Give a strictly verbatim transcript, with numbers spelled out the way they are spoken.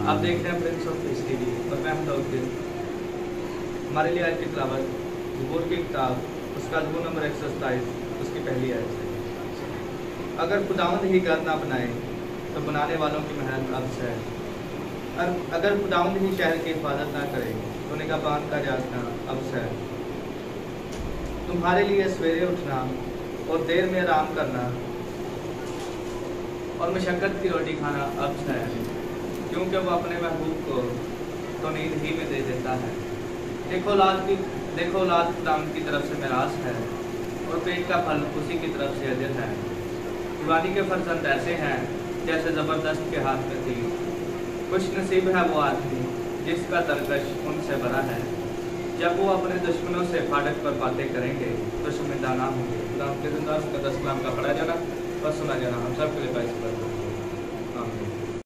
आप देख रहे हैं प्रिंस ऑफ पीस टीवी और मैं हूं दाऊद। हमारे लिए आज की तिलावत ज़बूर की किताब उसका ज़बूर नंबर एक सौ सताईस उसकी पहली आयत है। अगर खुदावंद ही घर ना बनाए तो बनाने वालों की मेहनत अबस है। और अगर खुदावंद ही शहर की हिफाजत ना करे तो निगाहबान का जागना अबस है। तुम्हारे लिए सवेरे उठना और देर में आराम करना और मशक्क़त की रोटी खाना अबस है, क्योंकि वो अपने महबूब को तो नींद ही में दे देता है। देखो औलाद की देखो औलाद खुदावंद की तरफ से मिरास है और पेट का फल उसी की तरफ से अजर है। जवानी के फर्जंद ऐसे हैं जैसे ज़बरदस्त के हाथ में थी। खुश नसीब है वो आदमी जिसका तरकश उनसे बड़ा है। जब वो अपने दुश्मनों से फाटक पर बातें करेंगे तो शर्मिंदा ना होंगे। खुदावंद के जिंदा का दस कलाम का पढ़ा जाना और सुना जाना हम सब के लिए पैसे पर। आमीन।